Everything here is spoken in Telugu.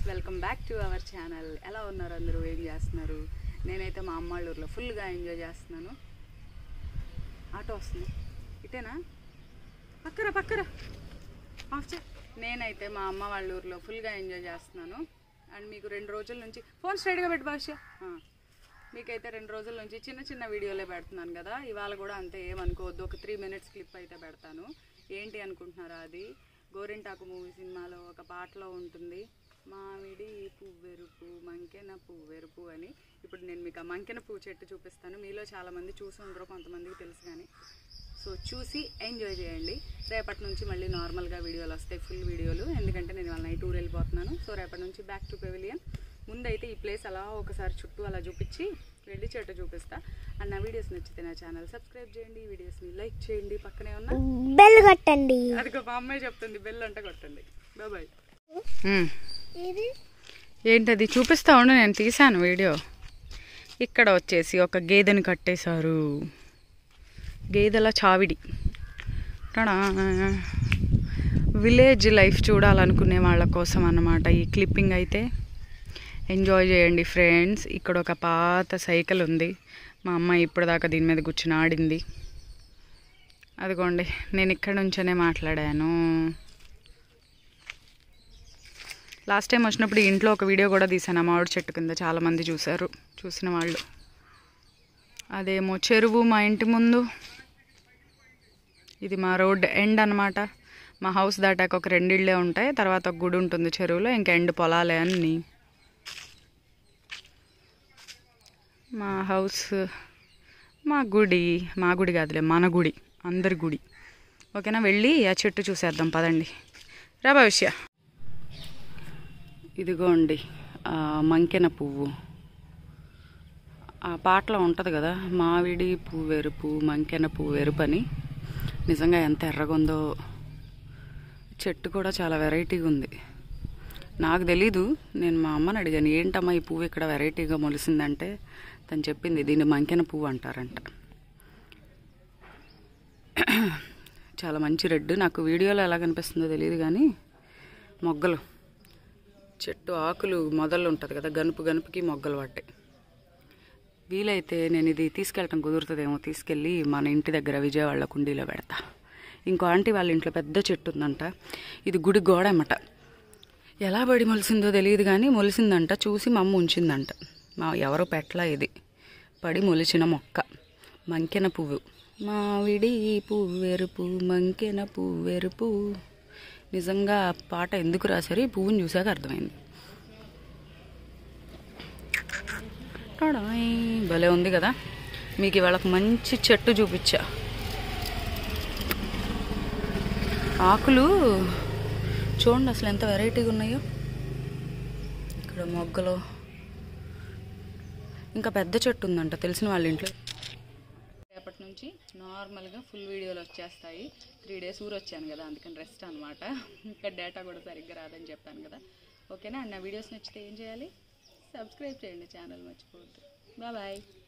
Welcome back to our channel. ఎలా ఉన్నారు అందరూ, ఏం చేస్తున్నారు? నేనైతే మా అమ్మ వాళ్ళ ఊర్లో ఫుల్గా ఎంజాయ్ చేస్తున్నాను. ఆటో వస్తుంది, ఇటేనా? పక్కరా ఆఫ్ చే. నేనైతే మా అమ్మ వాళ్ళ ఊర్లో ఫుల్గా ఎంజాయ్ చేస్తున్నాను. అండ్ మీకు 2 రోజుల నుంచి ఫోన్ స్ట్రైట్గా పెట్టి భాష, మీకైతే 2 రోజుల నుంచి చిన్న వీడియోలే పెడుతున్నాను కదా. ఇవాళ కూడా అంతే, ఏమనుకోవద్దు. ఒక 3 మినిట్స్ క్లిప్ అయితే పెడతాను. ఏంటి అనుకుంటున్నారా? అది గోరింటాకు మూవీ సినిమాలో ఒక పాటలో ఉంటుంది, మామిడి పువ్వెరుపు మంకెన పువ్వెరుపు అని. ఇప్పుడు నేను మీకు ఆ మంకెన పువ్వు చెట్టు చూపిస్తాను. మీలో చాలామంది చూసి ఉండరు, కొంతమందికి తెలుసు కానీ. సో చూసి ఎంజాయ్ చేయండి. రేపటి నుంచి మళ్ళీ నార్మల్గా వీడియోలు వస్తాయి, ఫుల్ వీడియోలు. ఎందుకంటే నేను వాళ్ళ నైట్ టూర్ వెళ్ళిపోతున్నాను. సో రేపటి నుంచి బ్యాక్ టు పెవిలియన్. ముందైతే ఈ ప్లేస్ అలా ఒకసారి చుట్టూ అలా చూపించి వెళ్ళి చెట్టు చూపిస్తా. అండ్ నా వీడియోస్ నచ్చితే నా ఛానల్ సబ్స్క్రైబ్ చేయండి, వీడియోస్ని లైక్ చేయండి, పక్కనే ఉన్న బెల్ కొట్టండి. అదిగో మా అమ్మాయి చెప్తుంది, బెల్ అంటే కొట్టండి. బాయ్. ఏంటది చూపిస్తా ఉండు, నేను తీసాను వీడియో. ఇక్కడ వచ్చేసి ఒక గేదెని కట్టేశారు, గేదెల చావిడి. విలేజ్ లైఫ్ చూడాలనుకునే వాళ్ళ కోసం అన్నమాట ఈ క్లిప్పింగ్. అయితే ఎంజాయ్ చేయండి ఫ్రెండ్స్. ఇక్కడ ఒక పాత సైకిల్ ఉంది, మా అమ్మ ఇప్పటిదాకా దీని మీద కూర్చుని ఆడింది. అదిగోండి, నేను ఇక్కడ నుంచే మాట్లాడాను. లాస్ట్ టైం వచ్చినప్పుడు ఇంట్లో ఒక వీడియో కూడా తీసాను, మామిడి చెట్టు కింద. చాలామంది చూశారు, చూసిన వాళ్ళు. అదేమో చెరువు మా ఇంటి ముందు. ఇది మా రోడ్ ఎండ్ అనమాట. మా హౌస్ దాటాక ఒక 2 ఇళ్ళే ఉంటాయి, తర్వాత ఒక గుడి ఉంటుంది చెరువులో, ఇంకా ఎండ్ పొలాలే అన్నీ. మా హౌస్, మా గుడి కాదులే, మన గుడి, అందరి గుడి. ఓకేనా, వెళ్ళి ఆ చెట్టు చూసేద్దాం పదండి. రా భవిష్య. ఇదిగోండి మంకెన పువ్వు. ఆ పాటలో ఉంటుంది కదా, మామిడి పువ్వెరుపు మంకెన పువ్వెరుపు అని. నిజంగా ఎంత ఎర్రగుందో. చెట్టు కూడా చాలా వెరైటీగా ఉంది. నాకు తెలీదు, నేను మా అమ్మని అడిగాను, ఏంటమ్మా ఈ పువ్వు ఇక్కడ వెరైటీగా మొలిసిందంటే తను చెప్పింది, దీన్ని మంకెన పువ్వు అంటారంట. చాలా మంచి రెడ్. నాకు వీడియోలో ఎలా కనిపిస్తుందో తెలియదు కానీ మొగ్గలు, చెట్టు ఆకులు మొదలు ఉంటుంది కదా, గనుపుకి మొగ్గలు పట్టాయి. వీలైతే నేను ఇది తీసుకెళ్ళటం కుదురుతుందేమో, తీసుకెళ్ళి మన ఇంటి దగ్గర విజయవాడలో కుండీలో పెడతా. ఇంకో ఆంటీ వాళ్ళ ఇంట్లో పెద్ద చెట్టు ఉందంట, ఇది గుడి గోడ అన్నమాట. ఎలా పడి మొలిసిందో తెలియదు కానీ మొలిసిందంట. చూసి మా అమ్మ ఉంచిందంట. ఎవరో పెట్టలా, ఇది పడి మొలిచిన మొక్క మంకెన పువ్వు. మామిడి పువ్వెరుపు మంకెన పువ్వెరుపు. నిజంగా పాట ఎందుకు రాశారు ఈ పువ్వుని చూసాక అర్థమైంది. భలే ఉంది కదా. మీకు ఇవాళ మంచి చెట్టు చూపించా. ఆకులు చూడండి అసలు ఎంత వెరైటీగా ఉన్నాయో. ఇక్కడ మొగ్గలు, ఇంకా పెద్ద చెట్టు ఉందంట తెలిసిన వాళ్ళ ఇంట్లో. రేపటి నుంచి నార్మల్గా ఫుల్ వీడియోలు వచ్చేస్తాయి. 3 డేస్ ఊరు వచ్చాను కదా, అందుకని రెస్ట్ అనమాట. ఇంకా డేటా కూడా సరిగ్గా రాదని చెప్పాను కదా. ఓకేనా. నా వీడియోస్ నచ్చితే ఏం చేయాలి? సబ్స్క్రైబ్ చేయండి, ఛానల్ మర్చిపోవద్దు. బాయ్.